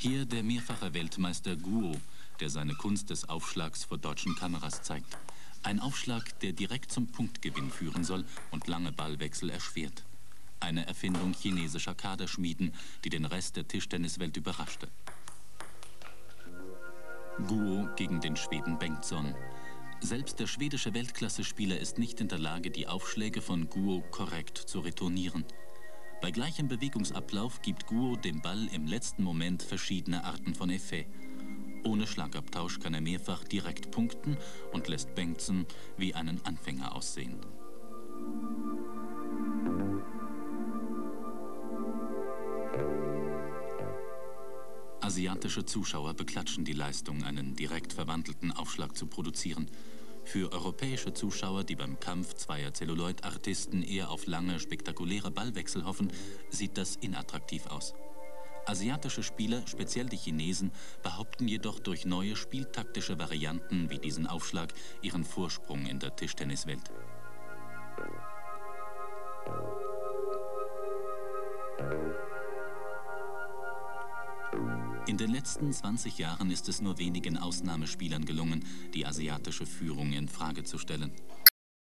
Hier der mehrfache Weltmeister Guo, der seine Kunst des Aufschlags vor deutschen Kameras zeigt. Ein Aufschlag, der direkt zum Punktgewinn führen soll und lange Ballwechsel erschwert. Eine Erfindung chinesischer Kaderschmieden, die den Rest der Tischtenniswelt überraschte. Guo gegen den Schweden Bengtsson. Selbst der schwedische Weltklasse-Spieler ist nicht in der Lage, die Aufschläge von Guo korrekt zu retournieren. Bei gleichem Bewegungsablauf gibt Guo dem Ball im letzten Moment verschiedene Arten von Effet. Ohne Schlagabtausch kann er mehrfach direkt punkten und lässt Bengtsson wie einen Anfänger aussehen. Asiatische Zuschauer beklatschen die Leistung, einen direkt verwandelten Aufschlag zu produzieren. Für europäische Zuschauer, die beim Kampf zweier Celluloid-Artisten eher auf lange, spektakuläre Ballwechsel hoffen, sieht das inattraktiv aus. Asiatische Spieler, speziell die Chinesen, behaupten jedoch durch neue spieltaktische Varianten wie diesen Aufschlag ihren Vorsprung in der Tischtenniswelt. In den letzten 20 Jahren ist es nur wenigen Ausnahmespielern gelungen, die asiatische Führung in Frage zu stellen.